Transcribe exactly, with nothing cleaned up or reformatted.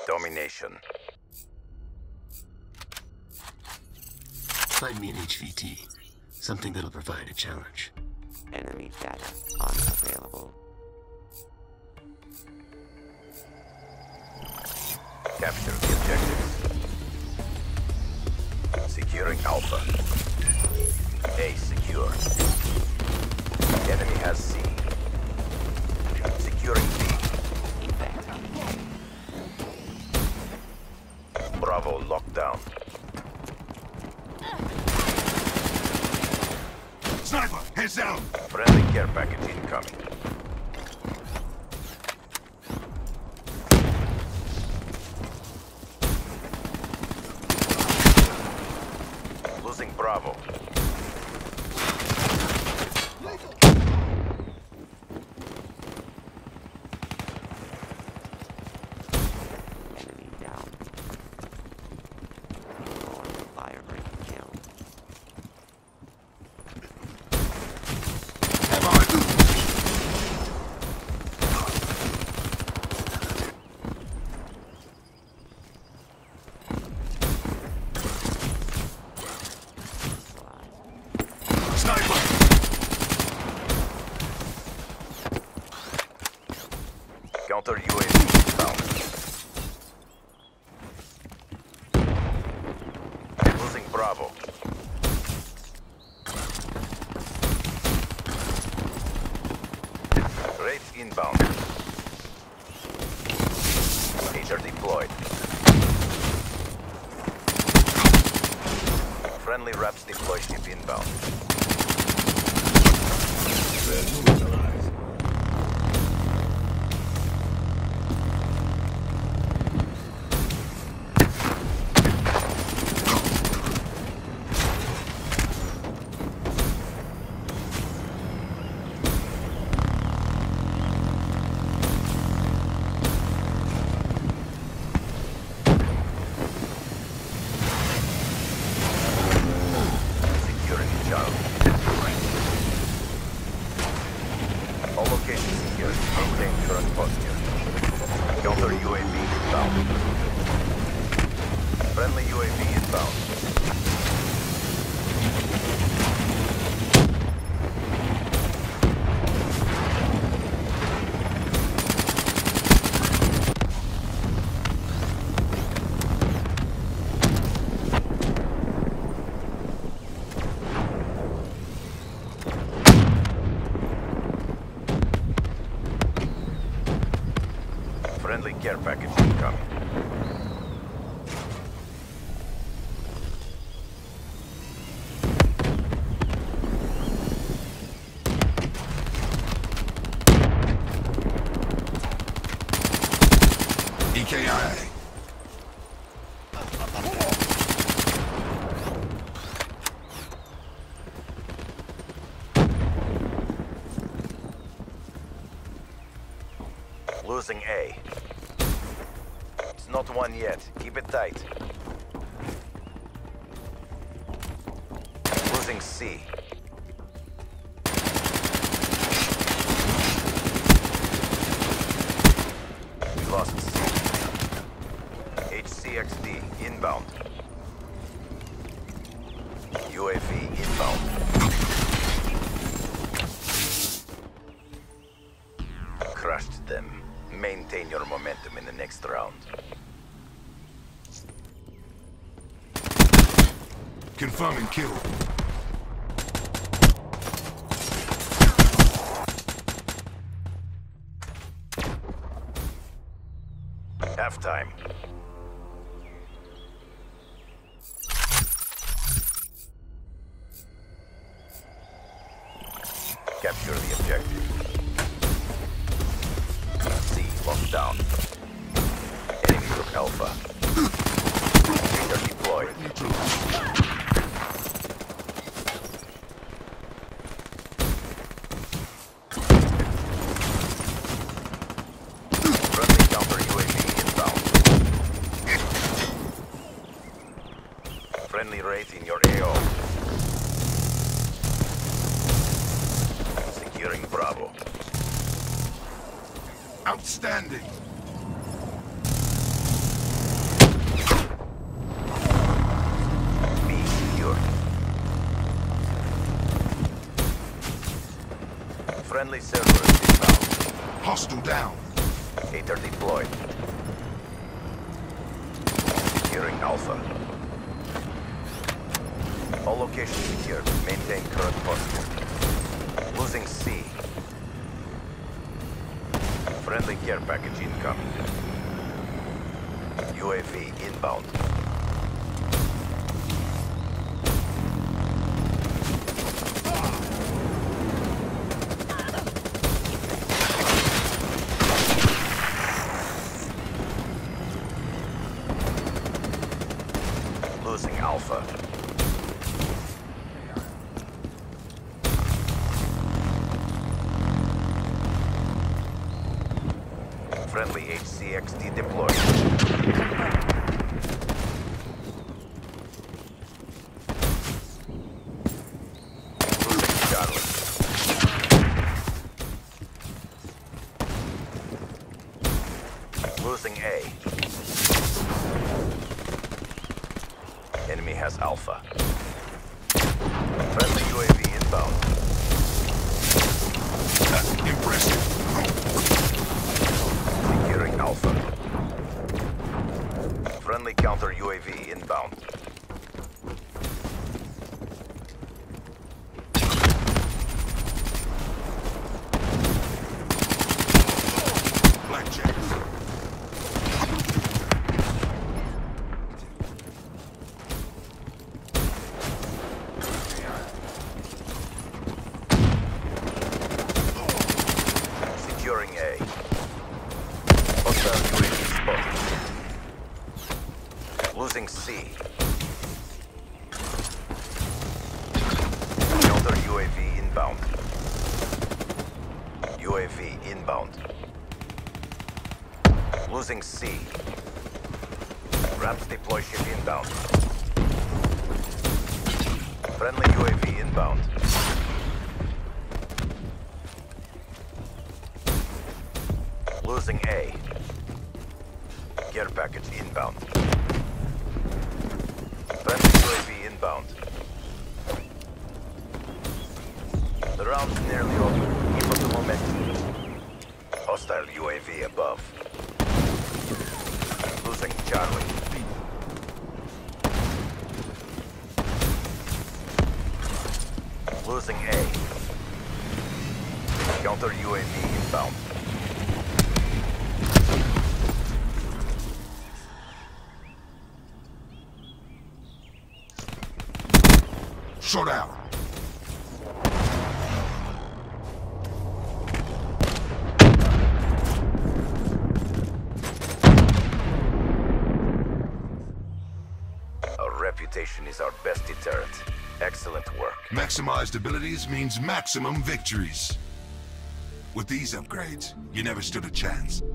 Domination. Find me an H V T. Something that'll provide a challenge. Enemy data unavailable. Capture the objectives. Securing Alpha. A secure. Enemy has C. Securing B. Bravo locked down. Sniper, heads down! Friendly care package incoming. Losing Bravo. Enemy down. On fire break kill. Counter U A V found. Losing Bravo. Wraith inbound. Laser deployed. Friendly Raps deploy ship inbound. Securing Charlie. All locations secured. Maintain current posture. Counter U A V inbound. Friendly U A V inbound. Friendly care package incoming. E K I. Losing A. It's not one yet. Keep it tight. Losing C. We lost C. H C X D inbound. U A V inbound. Crushed them. Maintain your momentum in the next round. Confirming kill. Halftime. Capture the objective. C locked down. Enemy group Alpha. Laser deployed. Friendly counter U A V inbound. Friendly Wraith in your A O. Securing Bravo. Outstanding. Friendly Cerberus inbound. Hostile down. Hater deployed. Securing Alpha. All locations secured. Maintain current posture. Losing C. Friendly care package incoming. U A V inbound. Losing Alpha. Friendly H C X D deployed. Losing Charlie. Losing A. Enemy has Alpha. Friendly U A V inbound. Uh, impressive. Securing Alpha. Friendly counter U A V inbound. Blackjack. Securing A. Hostile U A V spotted. Losing C. Counter U A V inbound. U A V inbound. Losing C. Raps deploy ship inbound. Friendly U A V inbound. Losing A. Care package inbound. Friendly U A V inbound. The round's nearly over. Keep up the momentum. Hostile U A V above. Losing Charlie. Losing A. Counter U A V inbound. Shut out. Our reputation is our best deterrent. Excellent work. Maximized abilities means maximum victories. With these upgrades, you never stood a chance.